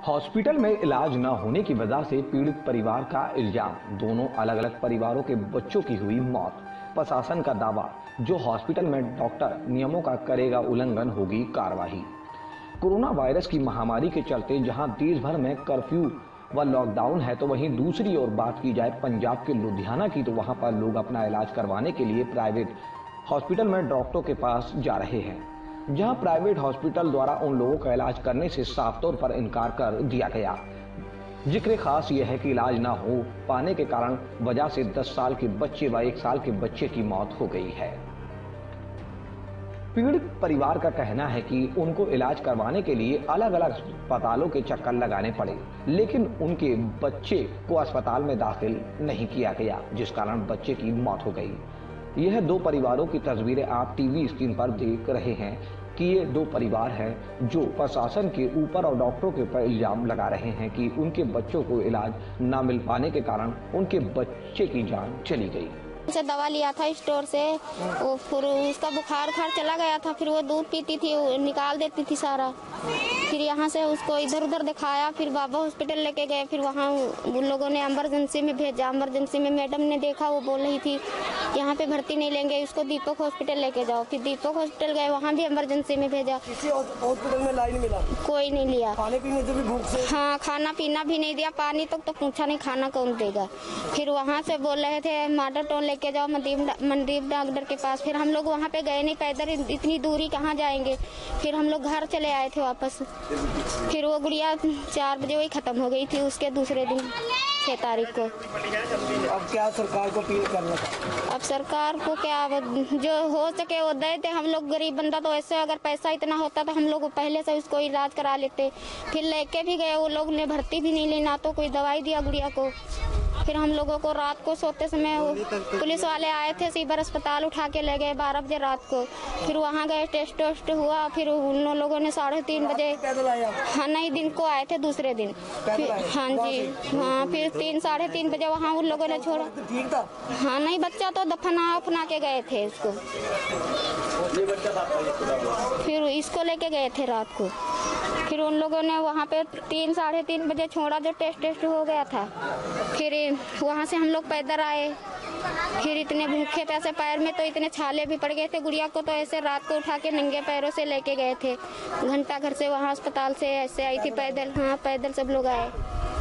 Hospital में इलाज न होने की वजह से पीड़ित परिवार का इल्जाम। दोनों अलग अलग परिवारों के बच्चों की हुई मौत। प्रशासन का दावा, जो हॉस्पिटल में डॉक्टर नियमों का करेगा उल्लंघन होगी कार्रवाई। कोरोना वायरस की महामारी के चलते जहां देश भर में कर्फ्यू व लॉकडाउन है, तो वहीं दूसरी ओर बात की जाए पंजाब के लुधियाना की, तो वहां पर लोग अपना इलाज करवाने के लिए प्राइवेट हॉस्पिटल में डॉक्टरों के पास जा रहे हैं, जहां प्राइवेट हॉस्पिटल द्वारा उन लोगों का इलाज करने से साफ तौर पर इनकार कर दिया गया। जिक्र खास यह है कि इलाज न हो पाने के कारण वजह से 10 साल के बच्चे व 1 साल के बच्चे की मौत हो गई है। पीड़ित परिवार का कहना है कि उनको इलाज करवाने के लिए अलग अलग अस्पतालों के चक्कर लगाने पड़े, लेकिन उनके बच्चे को अस्पताल में दाखिल नहीं किया गया, जिस कारण बच्चे की मौत हो गई। यह दो परिवारों की तस्वीरें आप टीवी स्क्रीन पर देख रहे हैं कि ये दो परिवार हैं जो प्रशासन के ऊपर और डॉक्टरों के ऊपर इल्जाम लगा रहे हैं कि उनके बच्चों को इलाज न मिल पाने के कारण उनके बच्चे की जान चली गई। उसे दवा लिया था स्टोर से, वो फिर उसका बुखार चला गया था, फिर वो दूध पीती थी, वो निकाल देती थी सारा। फिर यहाँ से उसको इधर उधर दिखाया, फिर बाबा हॉस्पिटल लेके गए, फिर वहाँ उन लोगों ने इमरजेंसी में भेजा। इमरजेंसी में मैडम ने देखा, वो बोल रही थी यहाँ पे भर्ती नहीं लेंगे, उसको दीपक हॉस्पिटल लेके जाओ। फिर दीपक हॉस्पिटल गए, वहाँ भी इमरजेंसी में भेजा। किसी हॉस्पिटल में लाइन मिला? कोई नहीं लिया। खाने पीने से भी भूख से? हाँ, खाना पीना भी नहीं दिया, पानी तक तो पूछा नहीं, खाना कौन देगा। फिर वहाँ से बोल रहे थे मॉडल टाउन लेके जाओ, मनदीप डॉक्टर के पास। फिर हम लोग वहाँ पे गए नहीं, पैदल इतनी दूरी कहाँ जाएंगे। फिर हम लोग घर चले आए थे वापस। फिर वो गुड़िया 4 बजे वही खत्म हो गई थी, उसके दूसरे दिन 6 तारीख को। अब क्या सरकार को अपील करना? अब सरकार को क्या, जो हो सके वो दे दे। हम लोग गरीब बंदा, तो ऐसे अगर पैसा इतना होता तो हम लोग पहले से उसको इलाज करा लेते। फिर लेके भी गए, वो लोग ने भर्ती भी नहीं ली, ना तो कोई दवाई दिया गुड़िया को। फिर हम लोगों को रात को सोते समय पुलिस वाले आए थे, सीबर अस्पताल उठा के ले गए 12 बजे रात को। फिर वहाँ गए, टेस्ट हुआ। फिर उन लोगों ने 3:30 बजे, हाँ नहीं, दिन को आए थे दूसरे दिन। हाँ जी, हाँ। फिर 3-3:30 बजे वहाँ उन लोगों ने छोड़ा। ठीक था? हाँ नहीं, बच्चा तो दफना के गए थे उसको। फिर इसको लेके गए थे रात को। फिर उन लोगों ने वहाँ पे 3-3:30 बजे छोड़ा, जो टेस्ट हो गया था। फिर वहाँ से हम लोग पैदल आए। फिर इतने भूखे प्यासे, पैर में तो इतने छाले भी पड़ गए थे। गुड़िया को तो ऐसे रात को उठा के नंगे पैरों से लेके गए थे। घंटा घर से वहाँ अस्पताल से ऐसे आई थी पैदल। हाँ, पैदल सब लोग आए।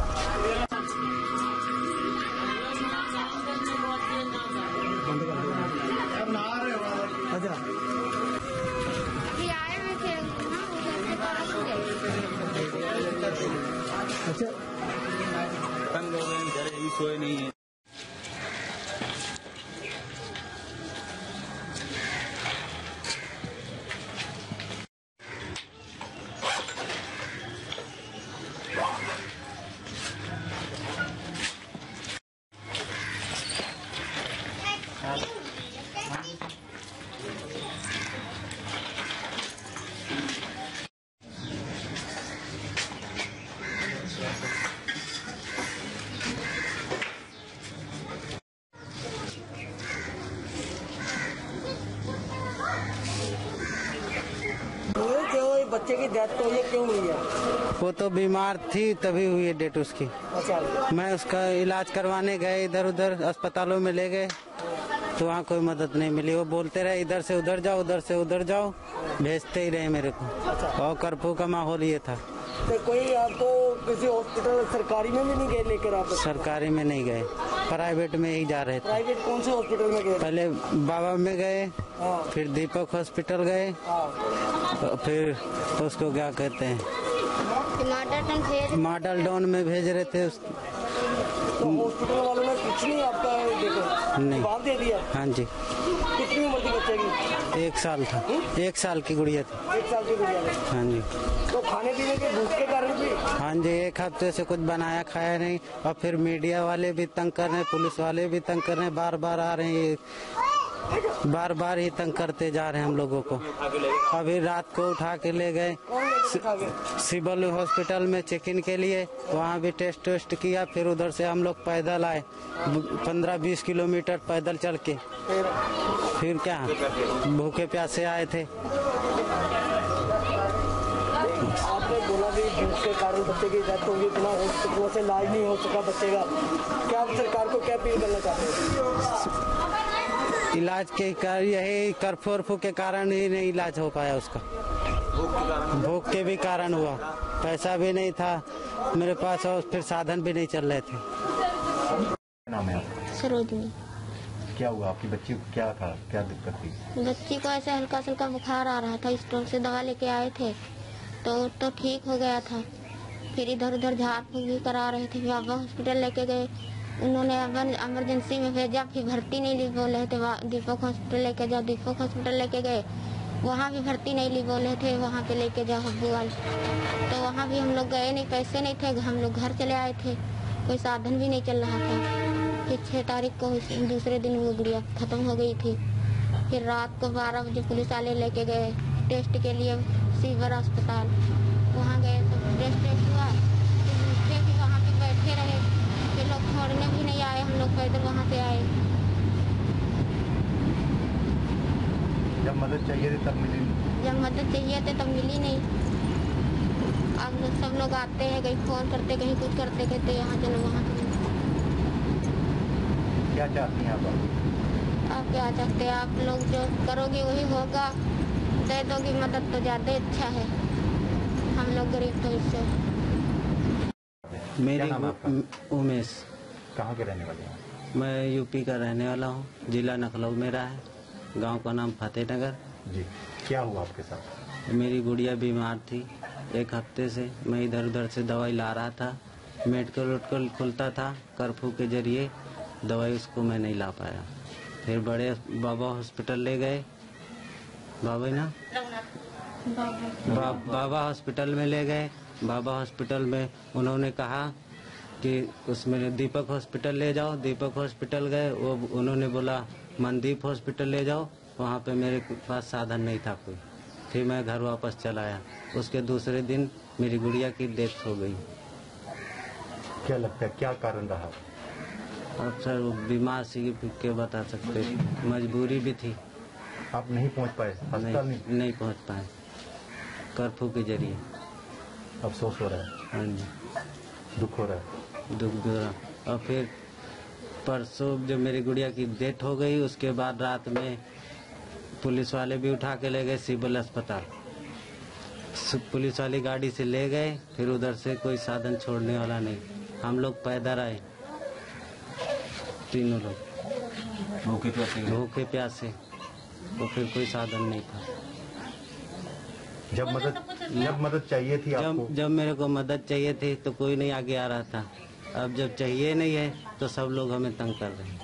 अच्छा, तंग हो गए, घर ही सोए नहीं है। बच्चे की डेथ तो ये क्यों हुई है? वो तो बीमार थी, तभी हुई है डेथ उसकी। अच्छा। मैं उसका इलाज करवाने गए, इधर उधर अस्पतालों में ले गए, तो वहाँ कोई मदद नहीं मिली। वो बोलते रहे इधर से उधर जाओ, उधर से उधर जाओ, भेजते ही रहे मेरे को। अच्छा। और कर्फ्यू का माहौल ये था। तो कोई आपको किसी हॉस्पिटल सरकारी में भी नहीं गए लेकर? आप सरकारी में नहीं गए, प्राइवेट में ही जा रहे थे। प्राइवेट कौन से हॉस्पिटल में गए? पहले बाबा में गए, हाँ। फिर दीपक हॉस्पिटल गए, हाँ। फिर उसको क्या कहते हैं, मॉडल टाउन में भेज रहे थे। तो हॉस्पिटल वालों ने कुछ नहीं आपका देखा? नहीं, जवाब दे दिया? हाँ जी। कितनी उम्र थी बच्चे की? 1 साल था। 1 साल की गुड़िया थी। 1 साल की गुड़िया है? हाँ जी। तो खाने पीने के भूख के कारण भी? हाँ जी, 1 हफ्ते से कुछ बनाया खाया नहीं। और फिर मीडिया वाले भी तंग कर रहे हैं, पुलिस वाले भी तंग कर रहे हैं, बार बार आ रहे हैं, बार बार ही तंग करते जा रहे हैं हम लोगों को। अभी रात को उठा के ले गए सिविल हॉस्पिटल में चेक इन के लिए, वहाँ भी टेस्ट किया। फिर उधर से हम लोग पैदल आए, 15-20 किलोमीटर पैदल चल के। फिर क्या, भूखे प्यासे आए थे। आपने बोला कि भूख के कारण बच्चे की डेथ होगी, इतना हॉस्पिटलों से इलाज नहीं हो सका बच्चे का, क्या आप सरकार को क्या अपील करना चाहते हैं? इलाज के कारण यही कर्फ्यू के कारण ही नहीं इलाज हो पाया उसका। भूख के भी कारण हुआ, पैसा भी नहीं था मेरे पास और फिर साधन भी नहीं चल रहे थे। नाम है आपका? सरोजनी। क्या हुआ आपकी बच्ची को, क्या था, क्या दिक्कत थी? बच्ची को ऐसे हल्का हल्का बुखार आ रहा था, स्टोर से दवा लेके आए थे तो ठीक हो गया था। फिर इधर उधर झाड़ फूक भी करा रहे थे, बाबा हॉस्पिटल लेके गए, उन्होंने इमरजेंसी में भेजा, फिर भर्ती नहीं ली बोल रहे थे। दीपक हॉस्पिटल लेके जाओ, दीपक हॉस्पिटल लेके गए, वहाँ भी भर्ती नहीं ली बोल रहे थे, वहाँ पे लेके जाओ हब्बूवाल, तो वहाँ भी हम लोग गए नहीं, पैसे नहीं थे, हम लोग घर चले आए थे, कोई साधन भी नहीं चल रहा था। फिर 6 तारीख को दूसरे दिन वो गुड़िया खत्म हो गई थी। फिर रात को 12 बजे पुलिस वाले लेके गए टेस्ट के लिए सीवर अस्पताल, वहाँ गए तो टेस्ट हुआ, फिर भी वहाँ पे बैठे रहे, फिर लोग छोड़ने भी नहीं आए, हम लोग पैदल वहाँ से आए। जब मदद चाहिए थी तब मिली? जब मदद चाहिए थे तब मिली नहीं। अब सब लोग आते हैं, कहीं फोन करते, कहीं कुछ करते, कहते यहाँ चलो वहाँ चलो। क्या चाहती हैं आप क्या चाहते हैं? आप लोग जो करोगे वही होगा, दे दोगी मदद तो ज़्यादा अच्छा है, हम लोग गरीब तो इससे। मेरी उमेश। कहाँ के रहने वाले हैं? मैं यूपी का रहने वाला हूँ, जिला लखनऊ मेरा है, गांव का नाम फतेहनगर। जी, क्या हुआ आपके साथ? मेरी गुड़िया बीमार थी, 1 हफ्ते से मैं इधर उधर से दवाई ला रहा था, मेडिकल खुलता था, कर्फ्यू के जरिए दवाई उसको मैं नहीं ला पाया। फिर बड़े बाबा हॉस्पिटल ले गए, बाबा हॉस्पिटल में ले गए। बाबा हॉस्पिटल में उन्होंने कहा कि उसमें दीपक हॉस्पिटल ले जाओ, दीपक हॉस्पिटल गए, वो उन्होंने बोला मनदीप हॉस्पिटल ले जाओ, वहाँ पे मेरे पास साधन नहीं था कोई। फिर मैं घर वापस चला आया, उसके दूसरे दिन मेरी गुड़िया की डेथ हो गई। क्या लगता है क्या कारण रहा? अब सर वो बीमार सी के बता सकते, मजबूरी भी थी, आप नहीं पहुंच पाए अस्पताल? नहीं पहुंच पाए, कर्फ्यू के जरिए। अफसोस हो रहा है? हाँ जी, दुख हो रहा है? दुख हो रहा। और फिर परसों जब मेरी गुड़िया की डेथ हो गई, उसके बाद रात में पुलिस वाले भी उठा के ले गए सिविल अस्पताल, पुलिस वाली गाड़ी से ले गए, फिर उधर से कोई साधन छोड़ने वाला नहीं, हम लोग पैदल आए, तीनों लोग भूखे प्यासे, तो फिर कोई साधन नहीं था। जब मदद चाहिए थी आपको? जब मेरे को मदद चाहिए थी तो कोई नहीं आगे आ रहा था, अब जब चाहिए नहीं है तो सब लोग हमें तंग कर रहे हैं।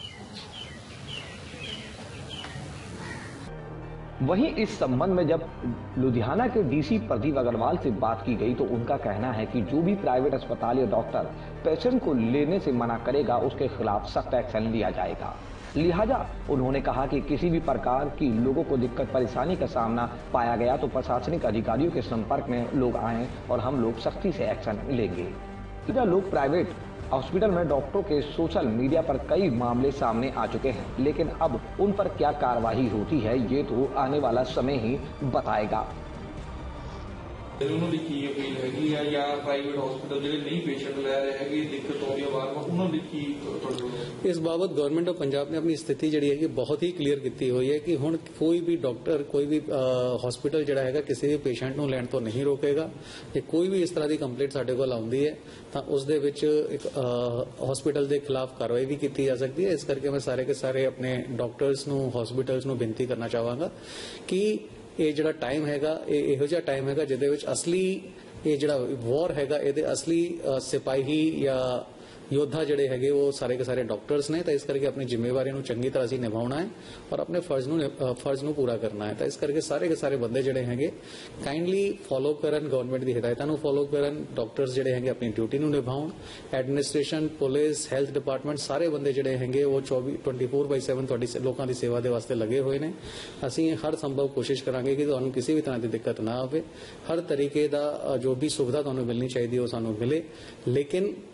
वहीं इस संबंध में जब लुधियाना के डीसी प्रदीप अग्रवाल से बात की गई तो उनका कहना है कि जो भी प्राइवेट अस्पताल या डॉक्टर पेशेंट को लेने से मना करेगा उसके खिलाफ सख्त एक्शन लिया जाएगा। लिहाजा उन्होंने कहा कि किसी भी प्रकार की लोगों को दिक्कत परेशानी का सामना पाया गया तो प्रशासनिक अधिकारियों के संपर्क में लोग आएं और हम लोग सख्ती से एक्शन लेंगे। लोग प्राइवेट हॉस्पिटल में डॉक्टरों के सोशल मीडिया पर कई मामले सामने आ चुके हैं, लेकिन अब उन पर क्या कार्रवाई होती है ये तो आने वाला समय ही बताएगा। ਉਹਨਾਂ ਦੀ ਕੀ ਅਪੀਲ ਹੈਗੀ ਆ ਜਾਂ ਪ੍ਰਾਈਵੇਟ ਹਸਪੀਟਲ ਜਿਹੜੇ ਨਹੀਂ ਪੇਸ਼ੈਂਟ ਲੈ ਰਹੇ ਹੈਗੇ ਦਿੱਕਤ ਆਉਂਦੀ ਹੈ ਬਾਰ-ਬਾਰ ਉਹਨਾਂ ਦੀ ਕੀ ਤੁਹਾਡੇ? ਇਸ ਬਾਬਤ ਗਵਰਨਮੈਂਟ ਆਫ ਪੰਜਾਬ ਨੇ ਆਪਣੀ ਸਥਿਤੀ ਜਿਹੜੀ ਹੈਗੀ ਬਹੁਤ ਹੀ ਕਲੀਅਰ ਕੀਤੀ ਹੋਈ ਹੈ ਕਿ ਹੁਣ ਕੋਈ ਵੀ ਡਾਕਟਰ ਕੋਈ ਵੀ ਹਸਪੀਟਲ ਜਿਹੜਾ ਹੈਗਾ ਕਿਸੇ ਵੀ ਪੇਸ਼ੈਂਟ ਨੂੰ ਲੈਣ ਤੋਂ ਨਹੀਂ ਰੋਕੇਗਾ। ਜੇ ਕੋਈ ਵੀ ਇਸ ਤਰ੍ਹਾਂ ਦੀ ਕੰਪਲੇਂਟ ਸਾਡੇ ਕੋਲ ਆਉਂਦੀ ਹੈ ਤਾਂ ਉਸ ਦੇ ਵਿੱਚ ਇੱਕ ਹਸਪੀਟਲ ਦੇ ਖਿਲਾਫ ਕਾਰਵਾਈ ਵੀ ਕੀਤੀ ਜਾ ਸਕਦੀ ਹੈ। ਇਸ ਕਰਕੇ ਮੈਂ ਸਾਰੇ ਕੇ ਸਾਰੇ ਆਪਣੇ ਡਾਕਟਰਸ ਨੂੰ ਹਸਪੀਟਲਸ ਨੂੰ ਬੇਨਤੀ ਕਰਨਾ ਚਾਹਾਂਗਾ ਕਿ ਇਹ ਜਿਹੜਾ ਟਾਈਮ ਹੈਗਾ ਇਹ ਇਹੋ ਜਿਹਾ ਟਾਈਮ ਹੈਗਾ ਜਿਹਦੇ ਵਿੱਚ ਅਸਲੀ ਇਹ ਜਿਹੜਾ ਵਾਰ ਹੈਗਾ ਇਹਦੇ ਅਸਲੀ ਸਿਪਾਹੀ ਜਾਂ योद्धा ਜਿਹੜੇ ਹੈਗੇ ਉਹ ਸਾਰੇ ਕੇ ਸਾਰੇ ਡਾਕਟਰਸ ਨੇ। ਤਾਂ ਇਸ ਕਰਕੇ ਆਪਣੀ ਜ਼ਿੰਮੇਵਾਰੀ ਨੂੰ ਚੰਗੀ ਤਰ੍ਹਾਂ ਅਸੀਂ ਨਿਭਾਉਣਾ ਹੈ ਔਰ ਆਪਣੇ ਫਰਜ਼ ਨੂੰ ਪੂਰਾ ਕਰਨਾ ਹੈ। ਤਾਂ ਇਸ ਕਰਕੇ ਸਾਰੇ ਕੇ ਸਾਰੇ ਬੰਦੇ ਜਿਹੜੇ ਹੈਗੇ ਕਾਈਂਡਲੀ ਫੋਲੋ ਕਰਨ, ਗਵਰਨਮੈਂਟ ਦੀ ਹਦਾਇਤਾਂ ਨੂੰ ਫੋਲੋ ਕਰਨ, ਡਾਕਟਰਸ ਜਿਹੜੇ ਹੈਗੇ ਆਪਣੀ ਡਿਊਟੀ ਨੂੰ ਨਿਭਾਉਣ, ਐਡਮਿਨਿਸਟ੍ਰੇਸ਼ਨ, ਪੁਲਿਸ, ਹੈਲਥ ਡਿਪਾਰਟਮੈਂਟ ਸਾਰੇ ਬੰਦੇ ਜਿਹੜੇ ਹੈਗੇ ਉਹ 24/7 ਤੁਹਾਡੀ ਲੋਕਾਂ ਦੀ ਸੇਵਾ ਦੇ ਵਾਸਤੇ ਲੱਗੇ ਹੋਏ ਨੇ। ਅਸੀਂ ਹਰ ਸੰਭਵ ਕੋਸ਼ਿਸ਼ ਕਰਾਂਗੇ ਕਿ ਤੁਹਾਨੂੰ ਕਿਸੇ ਵੀ ਤਰ੍ਹਾਂ ਦੀ ਦਿੱਕਤ ਨਾ ਆਵੇ, ਹਰ ਤਰੀਕੇ ਦਾ ਜੋ ਵੀ ਸੁਵਿਧਾ ਤੁਹਾਨੂੰ ਮਿਲਣੀ ਚਾਹੀਦੀ ਉਹ ਸਾਨੂੰ ਮਿਲੇ। ਲੇਕਿਨ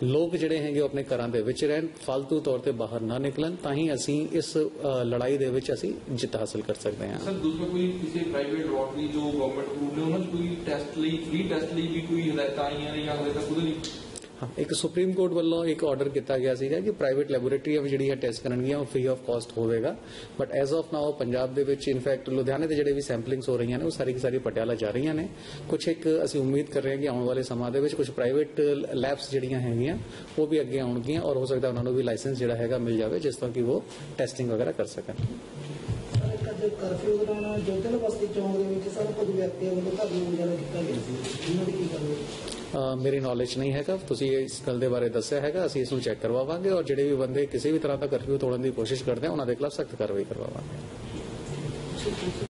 ਲੋਕ ਜਿਹੜੇ ਹੈਗੇ ਉਹ ਆਪਣੇ ਘਰਾਂ ਦੇ ਵਿੱਚ ਰਹਿਣ, ਫालतू ਤੌਰ ਤੇ ਬਾਹਰ ਨਾ ਨਿਕਲਣ, ਤਾਂ ਹੀ ਅਸੀਂ ਇਸ ਲੜਾਈ ਦੇ ਵਿੱਚ ਅਸੀਂ ਜਿੱਤ ਹਾਸਲ ਕਰ ਸਕਦੇ ਹਾਂ। ਸਰ ਦੂਸਰਾ ਕੋਈ ਕਿਸੇ ਪ੍ਰਾਈਵੇਟ ਲੈਬੋਰਟਰੀ ਜੋ ਗਵਰਨਮੈਂਟ ਅਪਰੂਵਡ ਨੇ ਉਹਨਾਂ 'ਚ ਕੋਈ ਟੈਸਟ ਲਈ ਫ੍ਰੀ ਟੈਸਟ ਲਈ ਵੀ ਕੋਈ ਹਦਾਇਤਾਂ ਆਈਆਂ ਨੇ ਜਾਂ ਹਲੇ ਤੱਕ ਉਹਦੇ ਲਈ? ਇੱਕ ਸੁਪਰੀਮ ਕੋਰਟ ਵੱਲੋਂ ਇੱਕ ਆਰਡਰ ਕੀਤਾ ਗਿਆ ਸੀਗਾ ਕਿ ਪ੍ਰਾਈਵੇਟ ਲੈਬੋਰੇਟਰੀਆਂ ਵੀ ਜਿਹੜੀ ਹੈ ਟੈਸਟ ਕਰਨਗੀਆਂ ਉਹ ਫ੍ਰੀ ਆਫ ਕਾਸਟ ਹੋਵੇਗਾ, but as of now Punjab ਦੇ ਵਿੱਚ ਇਨਫੈਕਟ ਲੁਧਿਆਣੇ ਦੇ ਜਿਹੜੇ ਵੀ ਸੈਂਪਲਿੰਗਸ ਹੋ ਰਹੀਆਂ ਨੇ ਉਹ ਸਾਰੀ ਪਟਿਆਲਾ ਜਾ ਰਹੀਆਂ ਨੇ। ਕੁਝ ਇੱਕ ਅਸੀਂ ਉਮੀਦ ਕਰ ਰਹੇ ਹਾਂ ਕਿ ਆਉਣ ਵਾਲੇ ਸਮਾਂ ਦੇ ਵਿੱਚ ਕੁਝ ਪ੍ਰਾਈਵੇਟ ਲੈਬਸ ਜਿਹੜੀਆਂ ਹੈਗੀਆਂ ਉਹ ਵੀ ਅੱਗੇ ਆਉਣਗੀਆਂ ਔਰ ਹੋ ਸਕਦਾ ਉਹਨਾਂ ਨੂੰ ਵੀ ਲਾਇਸੈਂਸ ਜਿਹੜਾ ਹੈਗਾ ਮਿਲ ਜਾਵੇ ਜਿਸ ਤੋਂ ਕਿ ਉਹ ਟੈਸਟਿੰਗ ਵਗੈਰਾ ਕਰ ਸਕਣ। ਕਰਫਿਊ ਦੌਰਾਨ ਜੋਧਲ ਬਸਤੀ ਚੌਂਕ ਦੇ ਵਿੱਚ ਸਭ ਕੁਝ ਵਿਅਕਤੀਆਂ ਵੱਲੋਂ ਧਰਨਾ ਵਗੈਰਾ ਕੀਤਾ ਗਿਆ ਸੀ, ਇਹਨਾਂ ਦੀ ਕੀ ਕਾਰਵਾਈ? ਮੇਰੀ ਨੌਲੇਜ ਨਹੀਂ ਹੈਗਾ, ਤੁਸੀਂ ਇਸ ਗੱਲ ਦੇ ਬਾਰੇ ਦੱਸਿਆ ਹੈਗਾ, ਅਸੀਂ ਇਸ ਨੂੰ ਚੈੱਕ ਕਰਵਾਵਾਂਗੇ ਔਰ ਜਿਹੜੇ ਵੀ ਬੰਦੇ ਕਿਸੇ ਵੀ ਤਰ੍ਹਾਂ ਦਾ ਕਰਫਿਊ ਤੋੜਨ ਦੀ ਕੋਸ਼ਿਸ਼ ਕਰਦੇ ਆ ਉਹਨਾਂ ਦੇ ਖਿਲਾਫ ਸਖਤ ਕਾਰਵਾਈ ਕਰਵਾਵਾਂਗੇ।